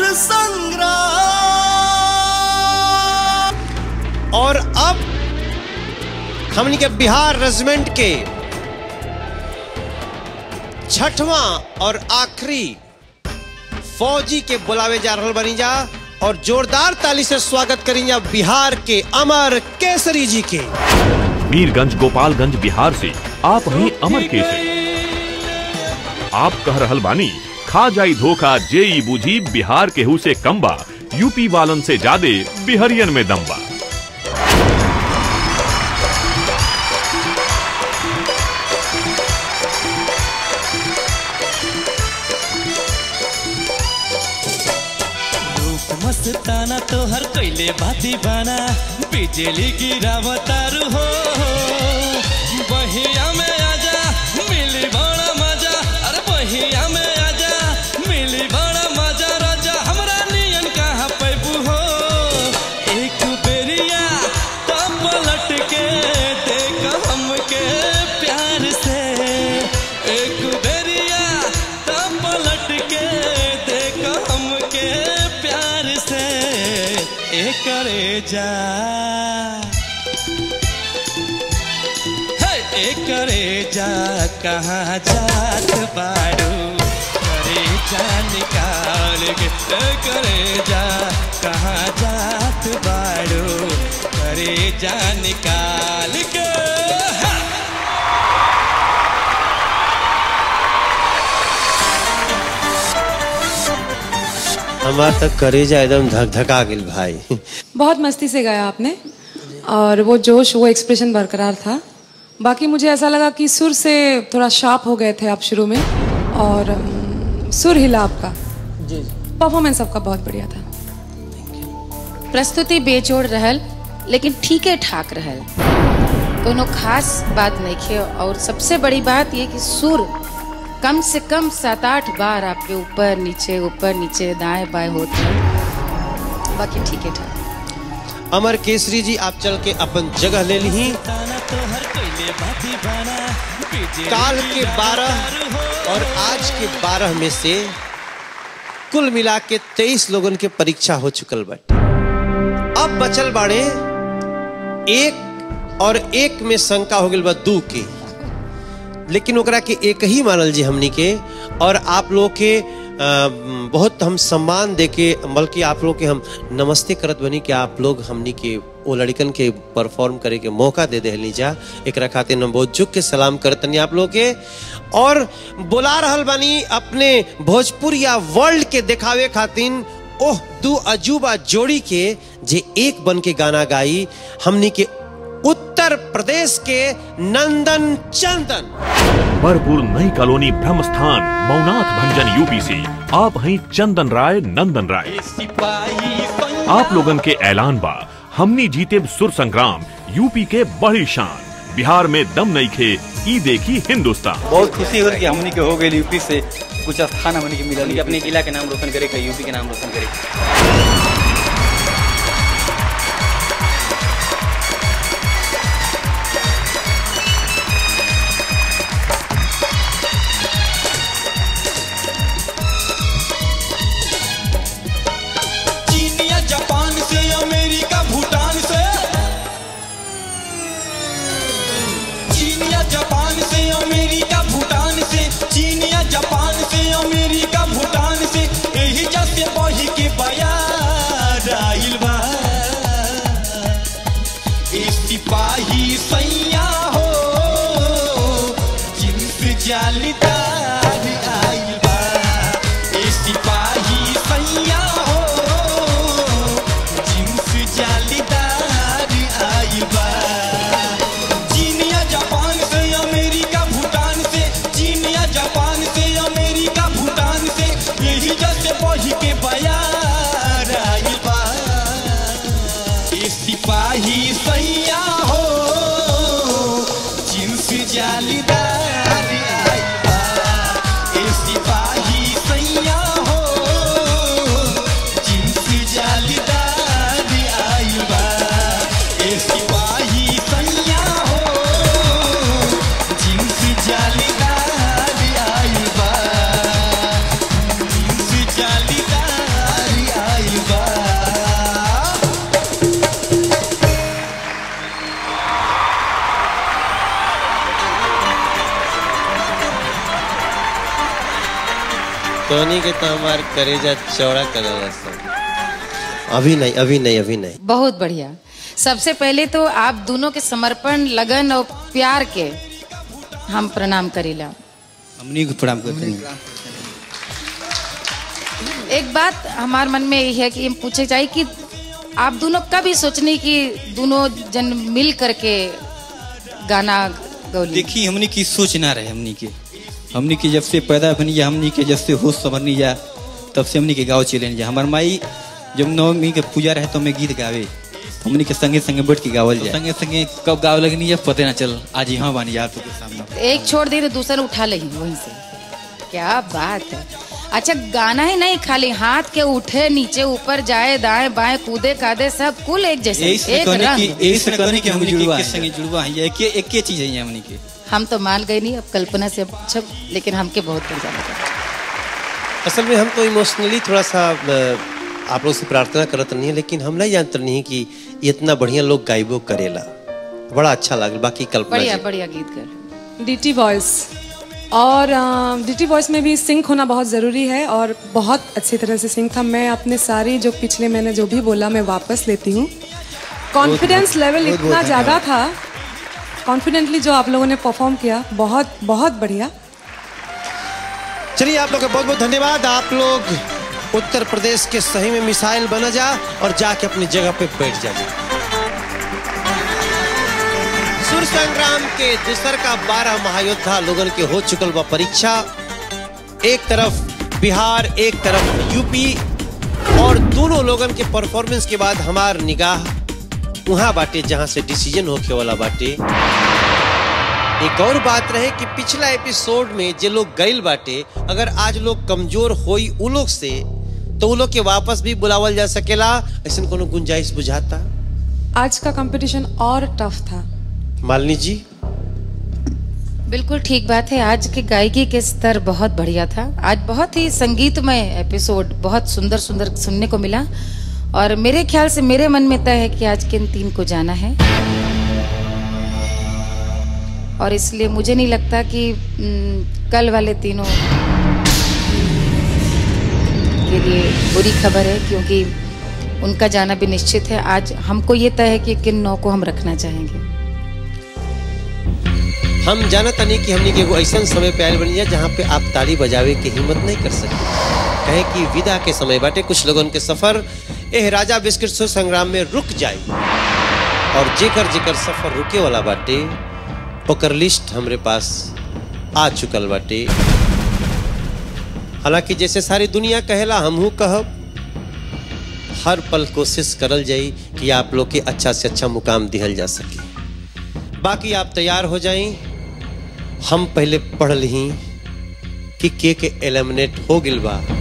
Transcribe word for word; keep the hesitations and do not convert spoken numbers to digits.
संग्राम। और अब हमनी के बिहार रेजिमेंट के छठवां और आखिरी फौजी के बुलावे जा रहल बनी जा और जोरदार ताली से स्वागत करेंगे बिहार के अमर केसरी जी के। मीरगंज गोपालगंज बिहार से आप हैं अमर केसरी। आप कह रहल बानी खा जाई धोखा जेई बूझी बिहार केहू से कम्बा, यूपी वालन से जादे बिहरियन में दम्बा। मस्ताना तो हर कोयले बाती बाना बिजली गिरावतारू हो। बहिया में आजा मिली बड़ा मजा, अरे बहिया में आजा मिली बड़ा मजा। राजा हमरा नियन कहाँ पैबू हो। एक बेरिया तो पलट के देख हमके प्यार से। एक बेरिया तो पलट के देख हमके प्यार से। एक करे जा एक करे जा कहाँ जात बाड़ू, करे जा निकाल के। करे जा कहाँ जात बाड़ू, करे जा निकाल के। हमार तक करेजा एकदम धक धका गिल भाई। बहुत मस्ती से गाया आपने और वो जोश वो एक्सप्रेशन बरकरार था। बाकी मुझे ऐसा लगा कि सुर से थोड़ा शार्प हो गए थे आप शुरू में और सुर हिला आपका। जी परफॉर्मेंस आपका बहुत बढ़िया था। प्रस्तुति बेजोड़ रहल लेकिन ठीके ठाक रहल, कोनो खास बात नहीं खे। और सबसे बड़ी बात ये कि सुर कम से कम सात आठ बार आपके ऊपर नीचे ऊपर नीचे दाएं बाएं होते हैं। बाकी ठीक है ठाक। अमर केसरी जी आप चल के अपन जगह ले ली। काल के बारह और आज के बारह में से कुल मिला के तेईस लोगन के परीक्षा हो चुकल बाटे। अब बचल बाड़े एक और एक में शंका हो गई बा दू के, लेकिन ओकरा के एक ही मानल जी हमनी के। और आप लोग के आ, बहुत हम सम्मान देके बल्कि आप लोग के हम नमस्ते करत बनी कि आप लोग हमनी के वो लड़कन के परफॉर्म करे के मौका दे देली जा। एक खातिर हम बहुत झुक के सलाम करतनी आप लोग के। और बुला रहल बानी अपने भोजपुरिया वर्ल्ड के दिखावे खातिर ओह दू अजूबा जोड़ी के जे एक बन के गाना गाई हमनी के उत्तर प्रदेश के नंदन चंदन। बरपुर नई कॉलोनी ब्रह्मस्थान मौनाथ भंजन यूपी से आप हैं चंदन राय नंदन राय। आप लोगन के ऐलान बा हमनी जीते सुर संग्राम यूपी के बड़ी शान। बिहार में दम नहीं खे ई देखी हिंदुस्तान। बहुत खुशी हो कि हमनी के हो गई यूपी से कुछ स्थान हमनी के मिला। अपने जिला के नाम रोशन करे, यूपी के नाम रोशन करे। जापान से अमेरिका भूटान से यही जैसे बही के बया तोनी के तो हमार करेजा चौड़ा करल सन। अभी नहीं अभी नहीं अभी नहीं। बहुत बढ़िया। सबसे पहले तो आप दोनों के समर्पण, लगन और प्यार के हम प्रणाम करेला। हमनी को प्रणाम करते हैं। एक बात हमारे मन में यही है कि हम पूछे चाहिए कि आप दोनों कभी सोचनी कि दोनों जन मिल करके गाना गौली? देखी हमनी की सोच ना रहे। हमनी के हमनी के जब से पैदा बनी जा, हमनी के जब से होश संभरनी जा, तब से हमनी के गाँव चले जा। हमार माई जब नवमी के पूजा रहे तो हमें गीत गावे, हमनी के संगे संगे बैठ के गावल जाए। संगे संगे कब गाव लगनी है पता ना चल। आज यहाँ बानी यार तो के सामने एक छोड़ दी तो दूसरा उठा ले वहीं से। क्या बात है। अच्छा, गाना ही नहीं, खाली हाथ के उठे नीचे ऊपर जाए, दाएं बाएं, कूदे कादे, सब कुल एक जैसे, एक रंग। जुड़वा है, एक एक चीज है हमनी के। हम तो मान गए नहीं, अब कल्पना से अच्छा, लेकिन हमके बहुत मजा लगा। असल में हम तो इमोशनली थोड़ा सा आप लोग से प्रार्थना करत नहीं है, लेकिन हम नहीं जानते नहीं कि इतना बढ़िया लोग गायबो करेला। बड़ा अच्छा लगा। बाकी कल्पना बढ़िया बढ़िया गीत कर। डीटी वॉइस और डीटी वॉइस में भी सिंक होना बहुत ज़रूरी है और बहुत अच्छी तरह से सिंक था। मैं अपने सारी जो पिछले मैंने जो भी बोला मैं वापस लेती हूँ। कॉन्फिडेंस लेवल इतना ज़्यादा था, कॉन्फिडेंटली जो आप लोगों ने परफॉर्म किया, बहुत बहुत बढ़िया। चलिए आप लोग का बहुत बहुत धन्यवाद। आप लोग उत्तर प्रदेश के सही में मिसाइल बना जा और जाके अपनी जगह पे बैठ जाइए। सुर संग्राम के दूसर का बारह महायोद्धा लोगन के हो चुकल बा परीक्षा। एक तरफ बिहार, एक तरफ यूपी, और दोनों लोगन के परफॉर्मेंस के बाद हमार निगाह वहां बाटे जहां से डिसीजन होके वाला बाटे। एक और बात रहे कि पिछला एपिसोड में जे लोग गइल बाटे, अगर आज लोग कमजोर होई उ लोग से, तो उ लोग के वापस भी बुलावल जा सकेला। ऐसा कोनो गुंजाइश बुझाता? आज का कंपटीशन और टफ था। मालिनी जी? बिल्कुल ठीक बात है। आज के गायकी के स्तर बहुत बढ़िया था। आज बहुत ही संगीतमय एपिसोड, बहुत सुंदर सुंदर सुनने को मिला, और मेरे ख्याल से मेरे मन में तय है कि आज के इन तीन को जाना है, और इसलिए मुझे नहीं लगता कि कल वाले तीनों के लिए बुरी खबर है, क्योंकि उनका जाना भी निश्चित है। आज हमको ये तय है कि किन नौ को हम रखना चाहेंगे। हम जानत नहीं कि हमने के वो ऐसा समय पे आयल बनी है जहाँ पे आप ताली बजावे की हिम्मत नहीं कर सकते। कहे कि विदा के समय बाटे, कुछ लोगों के सफर एह राजा बिस्किट सुर संग्राम में रुक जाए, और जेकर जेकर सफर रुके वाला बाटे ओकर लिस्ट हमरे पास आ चुकल बाटे। हालांकि जैसे सारी दुनिया कहेला हमहू कहब, हर पल कोशिश करल जाई कि आप लोग के अच्छा से अच्छा मुकाम दिहल जा सके। बाकी आप तैयार हो जाएं। हम पहले पढ़ ली कि के के एलिमिनेट हो गिल बा।